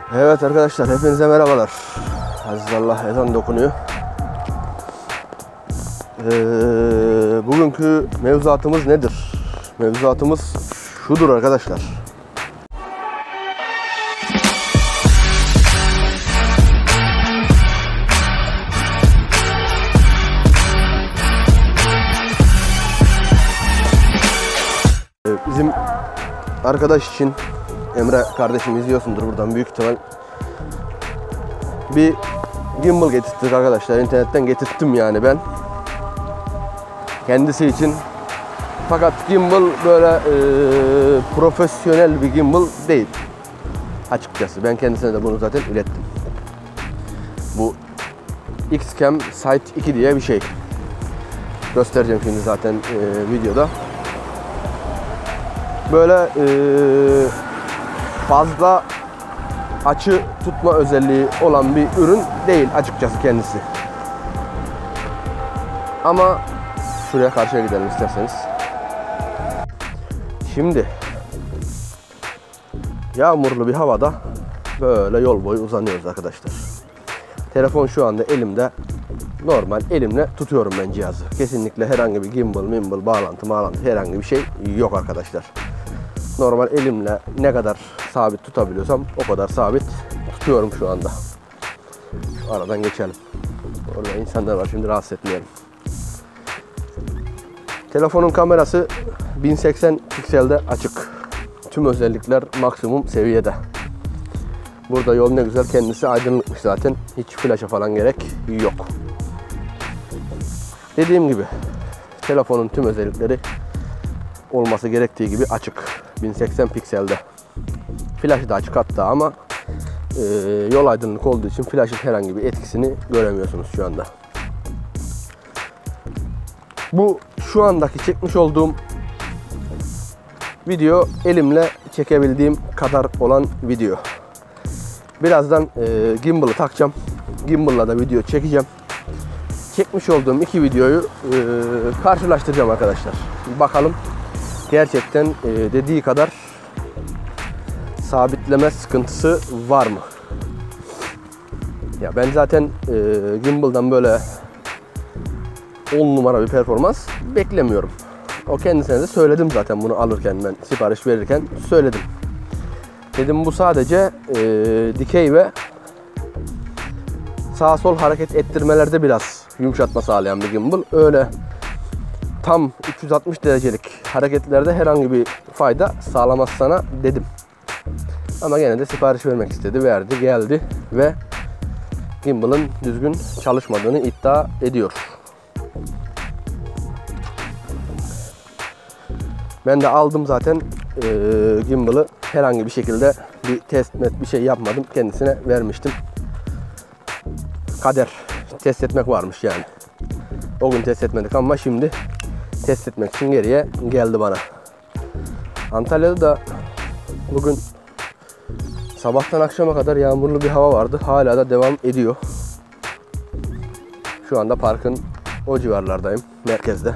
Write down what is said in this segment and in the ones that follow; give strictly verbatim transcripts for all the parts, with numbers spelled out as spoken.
Evet arkadaşlar, hepinize merhabalar. Azizallah, ezan dokunuyor. Ee, bugünkü mevzuatımız nedir? Mevzuatımız şudur arkadaşlar. Ee, bizim arkadaş için, Emre kardeşim izliyorsundur buradan büyük ihtimal. Bir gimbal getirttik arkadaşlar. İnternetten getirttim yani ben. Kendisi için. Fakat gimbal böyle e, profesyonel bir gimbal değil. Açıkçası ben kendisine de bunu zaten ilettim. Bu X-Cam Sight iki diye bir şey. Göstereceğim şimdi zaten e, videoda. Böyle e, fazla açı tutma özelliği olan bir ürün değil açıkçası kendisi. Ama şuraya karşıya gidelim isterseniz. Şimdi yağmurlu bir havada böyle yol boyu uzanıyoruz arkadaşlar. Telefon şu anda elimde. Normal elimle tutuyorum ben cihazı. Kesinlikle herhangi bir gimbal, mimbal, bağlantı, bağlantı herhangi bir şey yok arkadaşlar. Normal elimle ne kadar sabit tutabiliyorsam o kadar sabit tutuyorum şu anda. Aradan geçelim. Orada insanlar var, şimdi rahatsız etmeyelim. Telefonun kamerası bin seksen pikselde açık. Tüm özellikler maksimum seviyede. Burada yol ne güzel, kendisi aydınlıkmış zaten. Hiç flaşa falan gerek yok. Dediğim gibi telefonun tüm özellikleri olması gerektiği gibi açık. bin seksen pikselde. Flash da açık hatta ama e, yol aydınlık olduğu için flash'ın herhangi bir etkisini göremiyorsunuz şu anda. Bu şu andaki çekmiş olduğum video elimle çekebildiğim kadar olan video. Birazdan e, gimbal'ı takacağım. Gimbal'la da video çekeceğim. Çekmiş olduğum iki videoyu e, karşılaştıracağım arkadaşlar. Bakalım gerçekten e, dediği kadar sabitleme sıkıntısı var mı? Ya ben zaten e, gimbal'dan böyle on numara bir performans beklemiyorum. O kendisine de söyledim zaten, bunu alırken ben sipariş verirken söyledim. Dedim bu sadece e, dikey ve sağ sol hareket ettirmelerde biraz yumuşatma sağlayan bir gimbal. Öyle tam üç yüz altmış derecelik hareketlerde herhangi bir fayda sağlamaz sana dedim. Ama gene de sipariş vermek istedi, verdi, geldi ve gimbal'ın düzgün çalışmadığını iddia ediyor. Ben de aldım zaten e, gimbal'ı, herhangi bir şekilde bir test bir şey yapmadım, kendisine vermiştim. Kader, test etmek varmış yani. O gün test etmedik ama şimdi test etmek için geriye geldi bana. Antalya'da da bugün sabahtan akşama kadar yağmurlu bir hava vardı. Hala da devam ediyor. Şu anda parkın o civarlardayım, merkezde.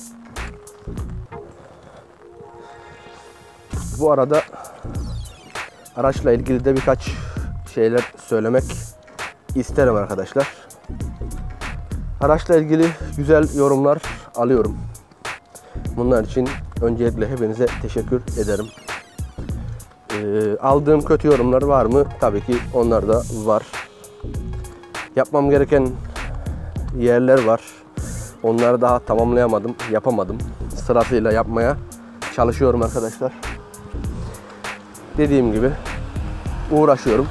Bu arada araçla ilgili de birkaç şeyler söylemek isterim arkadaşlar. Araçla ilgili güzel yorumlar alıyorum. Bunlar için öncelikle hepinize teşekkür ederim. Ee, aldığım kötü yorumlar var mı? Tabii ki onlar da var. Yapmam gereken yerler var. Onları daha tamamlayamadım, yapamadım. Sırasıyla yapmaya çalışıyorum arkadaşlar. Dediğim gibi uğraşıyorum.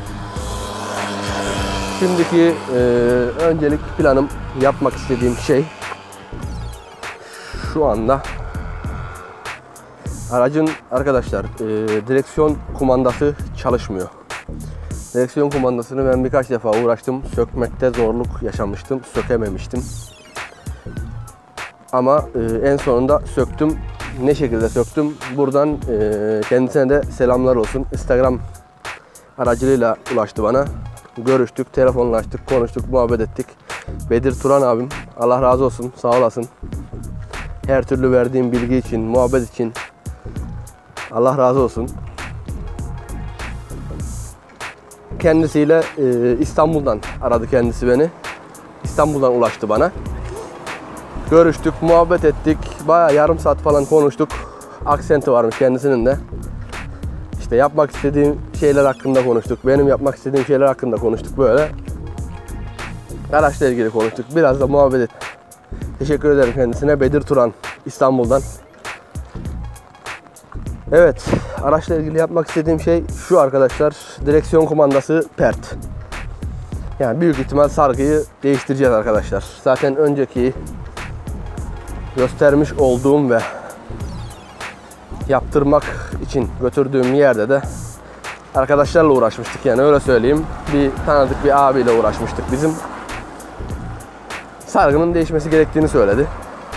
Şimdiki e, öncelik planım, yapmak istediğim şey şu anda aracın arkadaşlar e, direksiyon kumandası çalışmıyor. Direksiyon kumandasını ben birkaç defa uğraştım. Sökmekte zorluk yaşamıştım. Sökememiştim. Ama e, en sonunda söktüm. Ne şekilde söktüm? Buradan e, kendisine de selamlar olsun. Instagram aracılığıyla ulaştı bana. Görüştük, telefonlaştık, konuştuk, muhabbet ettik. Bedir Turan abim, Allah razı olsun, sağ olasın. Her türlü verdiğim bilgi için, muhabbet için Allah razı olsun. kendisiyle e, İstanbul'dan aradı kendisi beni. İstanbul'dan ulaştı bana. Görüştük, muhabbet ettik. Bayağı yarım saat falan konuştuk. Aksenti varmış kendisinin de. İşte yapmak istediğim şeyler hakkında konuştuk. Benim yapmak istediğim şeyler hakkında konuştuk böyle. Araçla ilgili konuştuk. Biraz da muhabbet ettik. Teşekkür ederim kendisine. Bedir Turan İstanbul'dan. Evet, araçla ilgili yapmak istediğim şey şu arkadaşlar. Direksiyon kumandası pert. Yani büyük ihtimal sargıyı değiştireceğiz arkadaşlar. Zaten önceki göstermiş olduğum ve yaptırmak için götürdüğüm yerde de arkadaşlarla uğraşmıştık, yani öyle söyleyeyim. Bir tanıdık bir abiyle uğraşmıştık bizim. Sargının değişmesi gerektiğini söyledi.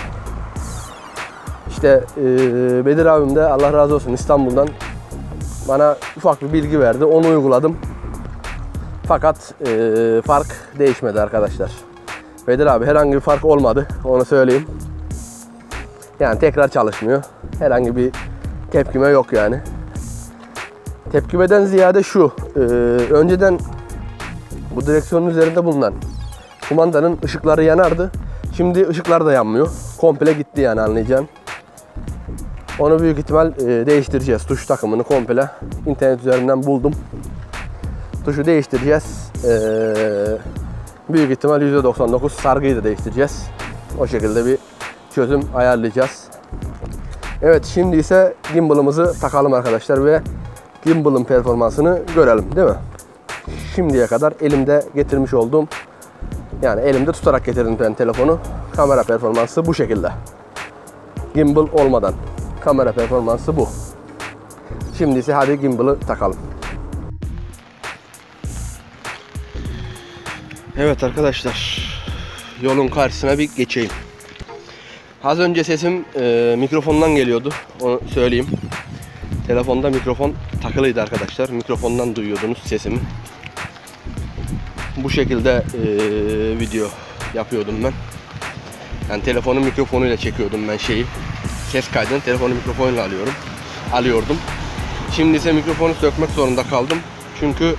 İşte e, Bedir abim de Allah razı olsun İstanbul'dan bana ufak bir bilgi verdi. Onu uyguladım. Fakat e, fark değişmedi arkadaşlar. Bedir abi herhangi bir fark olmadı. Onu söyleyeyim. Yani tekrar çalışmıyor. Herhangi bir tepkime yok yani. Tepkimeden ziyade şu. E, önceden bu direksiyonun üzerinde bulunan kumandanın ışıkları yanardı. Şimdi ışıklar da yanmıyor. Komple gitti yani, anlayacağın. Onu büyük ihtimal e, değiştireceğiz. Tuş takımını komple internet üzerinden buldum. Tuşu değiştireceğiz. E, büyük ihtimal yüzde doksan dokuz sargıyı da değiştireceğiz. O şekilde bir çözüm ayarlayacağız. Evet, şimdi ise gimbal'ımızı takalım arkadaşlar ve gimbal'ın performansını görelim, değil mi? Şimdiye kadar elimde getirmiş olduğum, yani elimde tutarak getirdim ben telefonu. Kamera performansı bu şekilde. Gimbal olmadan kamera performansı bu. Şimdi ise hadi gimbal'ı takalım. Evet arkadaşlar, yolun karşısına bir geçeyim. Az önce sesim e, mikrofondan geliyordu, onu söyleyeyim. Telefonda mikrofon takılıydı arkadaşlar. Mikrofondan duyuyordunuz sesimi. Bu şekilde e, video yapıyordum ben. Yani telefonun mikrofonuyla çekiyordum ben şeyi. Ses kaydını telefonun mikrofonuyla alıyorum. Alıyordum. Şimdi ise mikrofonu sökmek zorunda kaldım. Çünkü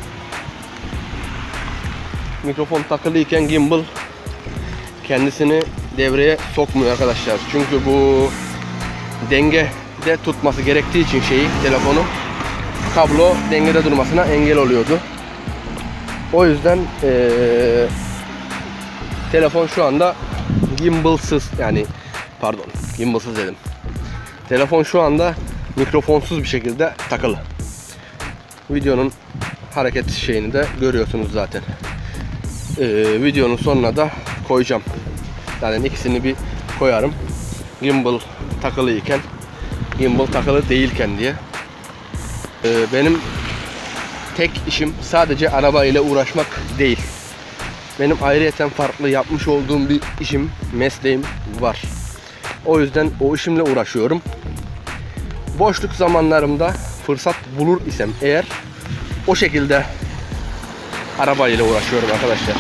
mikrofon takılıyken gimbal kendisini devreye sokmuyor arkadaşlar. Çünkü bu dengede tutması gerektiği için şeyi, telefonu, kablo dengede durmasına engel oluyordu. O yüzden ee, telefon şu anda gimbalsız, yani pardon gimbalsız dedim. Telefon şu anda mikrofonsuz bir şekilde takılı. Videonun hareket şeyini de görüyorsunuz zaten. Ee, videonun sonuna da koyacağım. Zaten ikisini bir koyarım. Gimbal takılı iken, gimbal takılı değilken diye. Ee, benim tek işim sadece araba ile uğraşmak değil. Benim ayrıyeten farklı yapmış olduğum bir işim, mesleğim var. O yüzden o işimle uğraşıyorum. Boşluk zamanlarımda fırsat bulur isem eğer o şekilde araba ile uğraşıyorum arkadaşlar.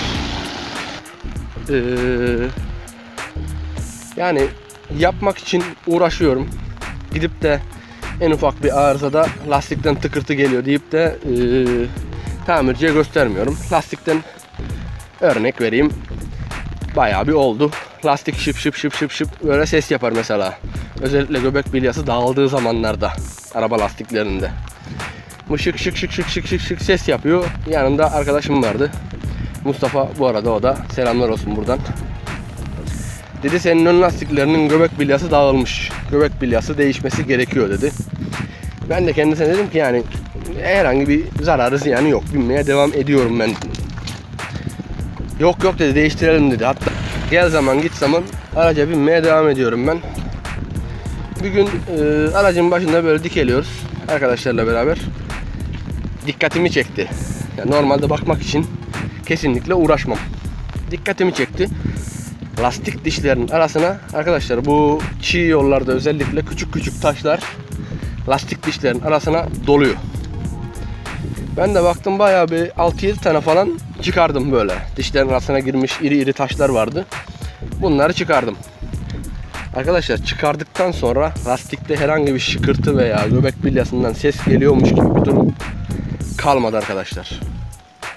Ee, yani yapmak için uğraşıyorum. Gidip de en ufak bir arızada lastikten tıkırtı geliyor deyip de e, tamirciye göstermiyorum. Lastikten örnek vereyim. Bayağı bir oldu. Lastik şıp şıp şıp şıp şıp böyle ses yapar mesela. Özellikle göbek bilyası dağıldığı zamanlarda araba lastiklerinde. Bu şık şık şık şık şık şık şık ses yapıyor. Yanında arkadaşım vardı. Mustafa, bu arada o da selamlar olsun buradan. Dedi senin ön lastiklerinin göbek bilyası dağılmış. Göbek bilyası değişmesi gerekiyor dedi. Ben de kendisine dedim ki yani herhangi bir zararı ziyanı yok. Binmeye devam ediyorum ben. Yok yok dedi, değiştirelim dedi. Hatta gel zaman git zaman araca binmeye devam ediyorum ben. Bir gün e, aracın başında böyle dikeliyoruz arkadaşlarla beraber. Dikkatimi çekti. Yani normalde bakmak için kesinlikle uğraşmam. Dikkatimi çekti. Lastik dişlerinin arasına arkadaşlar, bu çiğ yollarda özellikle küçük küçük taşlar lastik dişlerin arasına doluyor. Ben de baktım bayağı bir altı yedi tane falan çıkardım böyle. Dişlerin arasına girmiş iri iri taşlar vardı. Bunları çıkardım. Arkadaşlar çıkardıktan sonra lastikte herhangi bir şıkırtı veya göbek bilyasından ses geliyormuş gibi bir durum kalmadı arkadaşlar.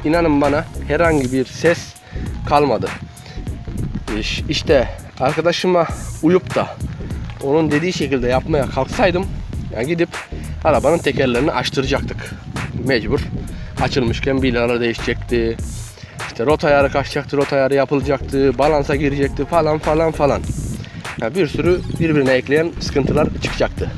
inanın bana herhangi bir ses kalmadı. İşte arkadaşıma uyup da onun dediği şekilde yapmaya kalksaydım, yani gidip arabanın tekerlerini açtıracaktık. Mecbur. Açılmışken bilyalar değişecekti. İşte rota ayarı kaçacaktı, rota ayarı yapılacaktı, balansa girecekti falan falan falan. Yani bir sürü birbirine ekleyen sıkıntılar çıkacaktı.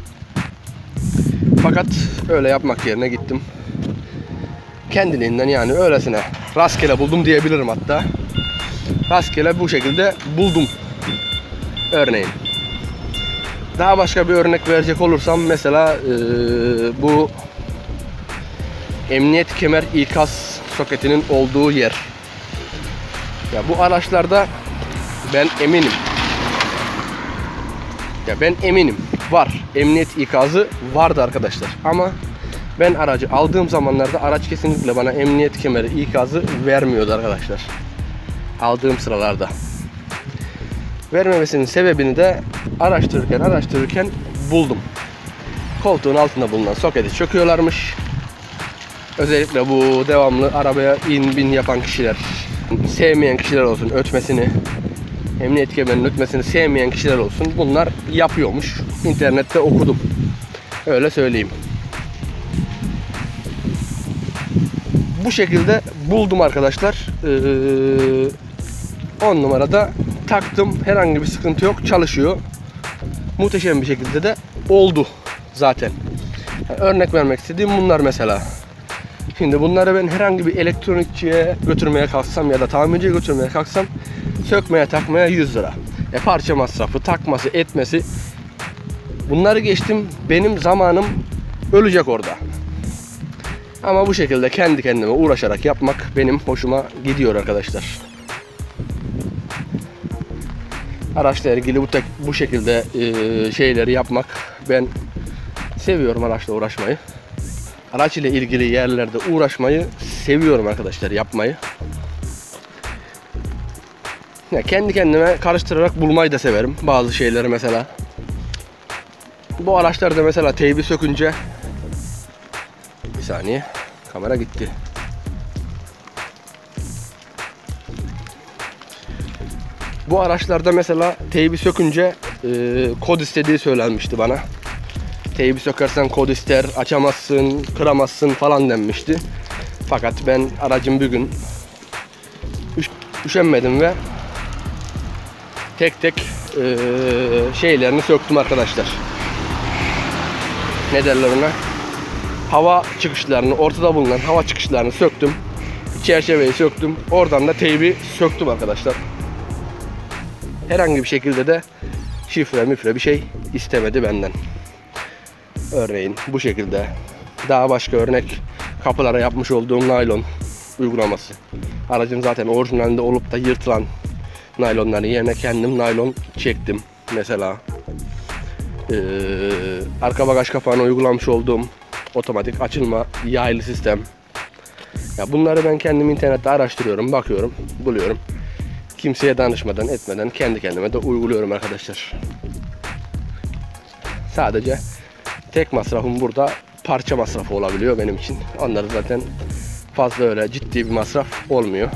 Fakat öyle yapmak yerine gittim. Kendiliğinden, yani öylesine rastgele buldum diyebilirim hatta. Rastgele bu şekilde buldum. Örneğin. Daha başka bir örnek verecek olursam mesela e, bu emniyet kemer ikaz soketinin olduğu yer. Ya bu araçlarda ben eminim. Ya ben eminim var. Emniyet ikazı vardı arkadaşlar. Ama ben aracı aldığım zamanlarda araç kesinlikle bana emniyet kemeri ikazı vermiyordu arkadaşlar. Aldığım sıralarda. Vermemesinin sebebini de araştırırken araştırırken buldum. Koltuğun altında bulunan soketi söküyorlarmış. Özellikle bu devamlı arabaya in bin yapan kişiler, sevmeyen kişiler olsun ötmesini, emniyet kemerinin ötmesini sevmeyen kişiler olsun, bunlar yapıyormuş. İnternette okudum. Öyle söyleyeyim. Bu şekilde buldum arkadaşlar. on numarada taktım. Herhangi bir sıkıntı yok. Çalışıyor. Muhteşem bir şekilde de oldu zaten. Yani örnek vermek istediğim bunlar mesela. Şimdi bunları ben herhangi bir elektronikçiye götürmeye kalksam ya da tamirciye götürmeye kalksam sökmeye takmaya yüz lira. E parça masrafı, takması, etmesi. Bunları geçtim. Benim zamanım ölecek orada. Ama bu şekilde kendi kendime uğraşarak yapmak benim hoşuma gidiyor arkadaşlar. Araçla ilgili bu, tek, bu şekilde e, şeyleri yapmak, ben seviyorum araçla uğraşmayı. Araç ile ilgili yerlerde uğraşmayı seviyorum arkadaşlar, yapmayı. Ya kendi kendime karıştırarak bulmayı da severim bazı şeyleri mesela. Bu araçlarda mesela teybi sökünce, bir saniye, kamera gitti. Bu araçlarda mesela teybi sökünce e, kod istediği söylenmişti bana. Teybi sökersen kod ister, açamazsın, kıramazsın falan denmişti. Fakat ben aracım bir gün üş üşenmedim ve tek tek e, şeylerini söktüm arkadaşlar. Ne derler ona? Hava çıkışlarını, ortada bulunan hava çıkışlarını söktüm. Çerçeveyi söktüm. Oradan da teybi söktüm arkadaşlar. Herhangi bir şekilde de şifre mifre bir şey istemedi benden. Örneğin bu şekilde. Daha başka örnek, kapılara yapmış olduğum naylon uygulaması. Aracın zaten orijinalinde olup da yırtılan naylonları yerine kendim naylon çektim mesela. Ee, arka bagaj kapağına uygulamış olduğum otomatik açılma yaylı sistem. Ya bunları ben kendim internette araştırıyorum, bakıyorum, buluyorum. Kimseye danışmadan, etmeden kendi kendime de uyguluyorum arkadaşlar. Sadece tek masrafım burada parça masrafı olabiliyor benim için. Onları zaten fazla öyle ciddi bir masraf olmuyor.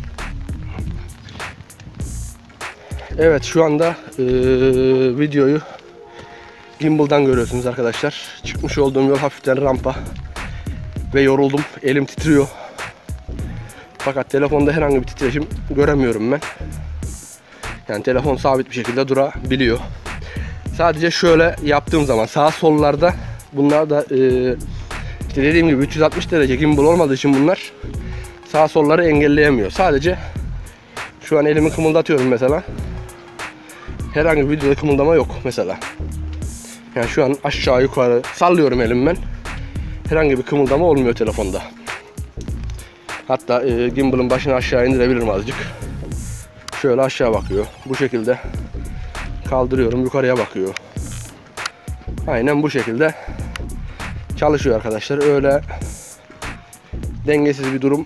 Evet, şu anda e, videoyu gimbal'dan görüyorsunuz arkadaşlar. Çıkmış olduğum yol hafiften rampa ve yoruldum. Elim titriyor. Fakat telefonda herhangi bir titreşim göremiyorum ben. Yani telefon sabit bir şekilde durabiliyor. Sadece şöyle yaptığım zaman sağ sollarda, bunlar da e, işte dediğim gibi üç yüz altmış derece gimbal olmadığı için bunlar sağ solları engelleyemiyor. Sadece şu an elimi kımıldatıyorum mesela. Herhangi bir videoda kımıldama yok mesela. Yani şu an aşağı yukarı sallıyorum elim ben. Herhangi bir kımıldama olmuyor telefonda. Hatta e, gimbal'ın başını aşağı indirebilirim azıcık. Şöyle aşağı bakıyor. Bu şekilde kaldırıyorum, yukarıya bakıyor. Aynen bu şekilde çalışıyor arkadaşlar. Öyle dengesiz bir durum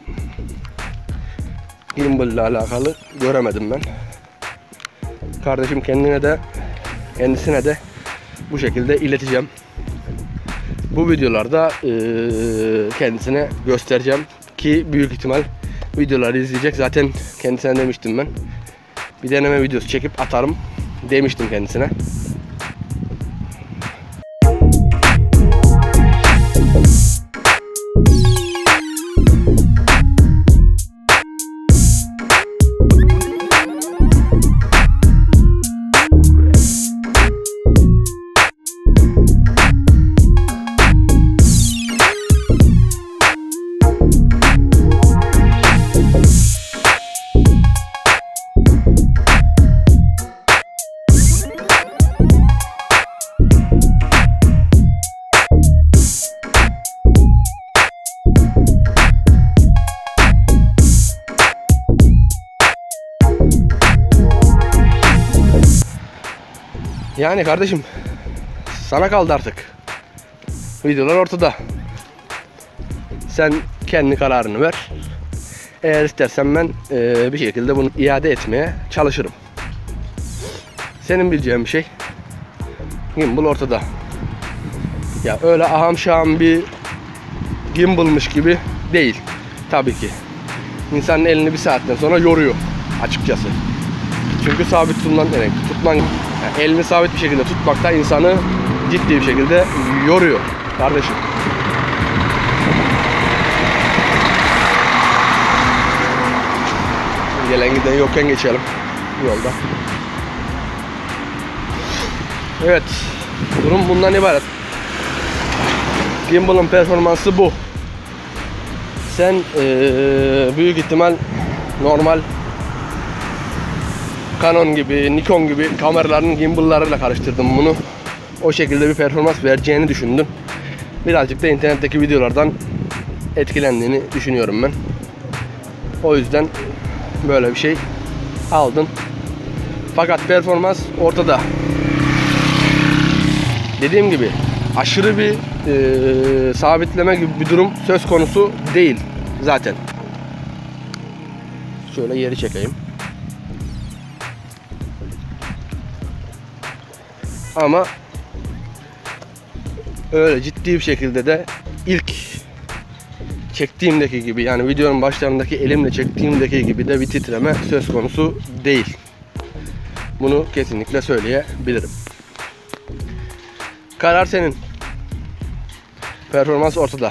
gimbal ile alakalı göremedim ben. Kardeşim kendine de kendisine de bu şekilde ileteceğim. Bu videolarda e, kendisine göstereceğim ki Ki büyük ihtimal videoları izleyecek. Zaten kendisine demiştim ben. Bir deneme videosu çekip atarım demiştim kendisine. Yani kardeşim, sana kaldı artık. Videolar ortada. Sen kendi kararını ver. Eğer istersen ben e, bir şekilde bunu iade etmeye çalışırım. Senin bileceğin bir şey. Gimbal ortada. Ya öyle aham şaham bir gimbalmış gibi değil. Tabii ki. İnsanın elini bir saatten sonra yoruyor açıkçası. Çünkü sabit tutulan demek. Tutman, yani elini sabit bir şekilde tutmak da insanı ciddi bir şekilde yoruyor kardeşim. Gelen giden yokken geçelim yolda. Evet, durum bundan ibaret. Gimbal'ın performansı bu. Sen ee, büyük ihtimal normal Canon gibi, Nikon gibi kameraların gimbal'larıyla karıştırdım bunu. O şekilde bir performans vereceğini düşündüm. Birazcık da internetteki videolardan etkilendiğini düşünüyorum ben. O yüzden böyle bir şey aldım. Fakat performans ortada. Dediğim gibi aşırı bir e, sabitleme gibi bir durum söz konusu değil zaten. Şöyle yeri çekeyim. Ama öyle ciddi bir şekilde de ilk çektiğimdeki gibi, yani videonun başlarındaki elimle çektiğimdeki gibi de bir titreme söz konusu değil. Bunu kesinlikle söyleyebilirim. Karar senin. Performans ortada.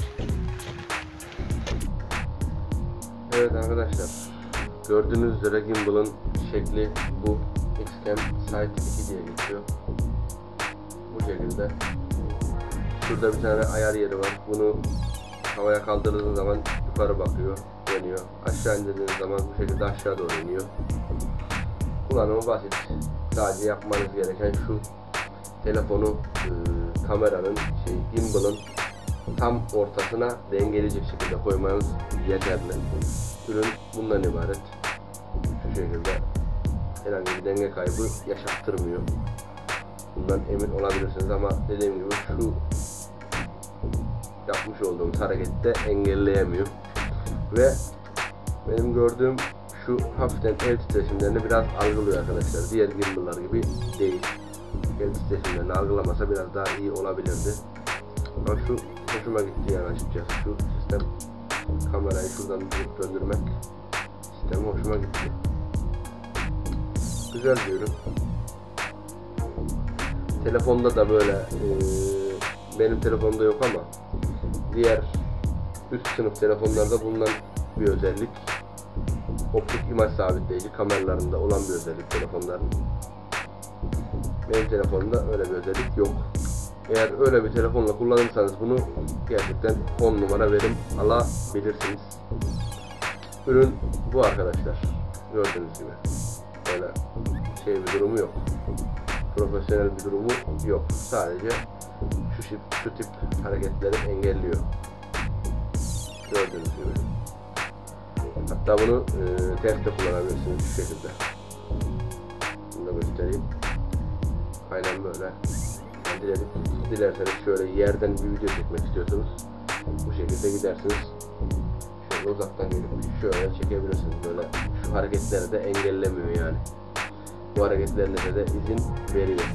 Evet arkadaşlar, gördüğünüz üzere gimbal'ın şekli bu. X-Cam Sight iki diye geçiyor. Bu şekilde. Şurada bir tane ayar yeri var. Bunu havaya kaldırdığınız zaman yukarı bakıyor, dönüyor. Aşağı indirdiğiniz zaman bu şekilde aşağı doğru iniyor. Kullanımı basit. Sadece yapmanız gereken şu: telefonu e, kameranın, şey, gimbal'ın tam ortasına dengeleyecek şekilde koymanız yeterli. Ürün bundan ibaret. Şu şekilde herhangi bir denge kaybı yaşattırmıyor. Bundan emin olabilirsiniz ama dediğim gibi şu yapmış olduğumuz harekette engelleyemiyor. Ve benim gördüğüm şu hafiften el titreşimlerini biraz algılıyor arkadaşlar. Diğer gimbal'lar gibi değil. El titreşimlerini algılamasa biraz daha iyi olabilirdi. Ama şu hoşuma gitti yani açıkçası. Şu sistem, kamerayı şuradan döndürmek sistemi hoşuma gitti. Güzel bir ürün. Telefonda da böyle e, benim telefonda yok ama diğer üst sınıf telefonlarda bulunan bir özellik. Optik imaj sabitleyici kameralarında olan bir özellik telefonların. Benim telefonumda öyle bir özellik yok. Eğer öyle bir telefonla kullanırsanız bunu gerçekten on numara verim alabilirsiniz. Ürün bu arkadaşlar. Gördüğünüz gibi. Böyle şey bir durumu yok. Profesyonel bir durumu yok. Sadece şu tip, şu tip hareketleri engelliyor. Gördüğünüz gibi. Hatta bunu e, ters de kullanabilirsiniz şu şekilde. Bunu da göstereyim. Aynen böyle. Yani diledik, dilerseniz şöyle yerden bir video çekmek istiyorsunuz, bu şekilde gidersiniz. Şöyle uzaktan gelip şöyle çekebilirsiniz. Böyle şu hareketleri de engellemiyor yani. Bu hareketlerine de izin veriyor.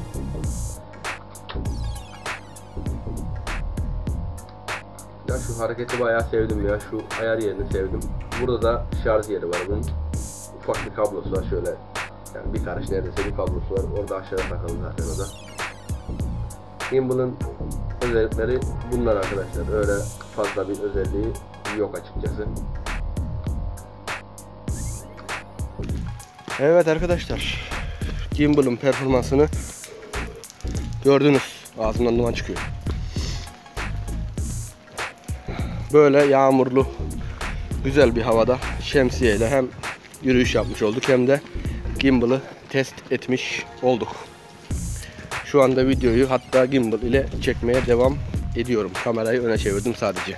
ya. Şu hareketi bayağı sevdim ya. Şu ayar yerini sevdim. Burada da şarj yeri var bunun. Ufak bir kablosu var şöyle. Yani bir karış neredeyse bir kablosu var. Orada aşağıya takılı zaten o da. Gimbal'ın özellikleri bunlar arkadaşlar. Öyle fazla bir özelliği yok açıkçası. Evet arkadaşlar. Gimbal'ın performansını gördünüz. Ağzımdan duman çıkıyor. Böyle yağmurlu güzel bir havada şemsiyeyle hem yürüyüş yapmış olduk hem de gimbal'ı test etmiş olduk. Şu anda videoyu hatta gimbal ile çekmeye devam ediyorum. Kamerayı öne çevirdim sadece.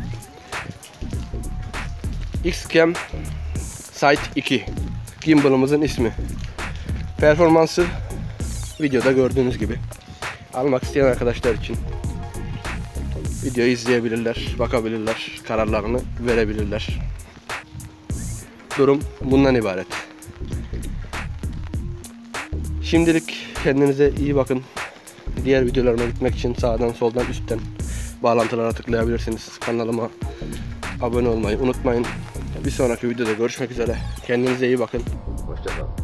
X-Cam Sight iki gimbal'ımızın ismi. Performansı videoda gördüğünüz gibi. Almak isteyen arkadaşlar için videoyu izleyebilirler, bakabilirler, kararlarını verebilirler. Durum bundan ibaret. Şimdilik kendinize iyi bakın. Diğer videolarıma gitmek için sağdan soldan üstten bağlantılara tıklayabilirsiniz. Kanalıma abone olmayı unutmayın. Bir sonraki videoda görüşmek üzere. Kendinize iyi bakın. Hoşça kalın.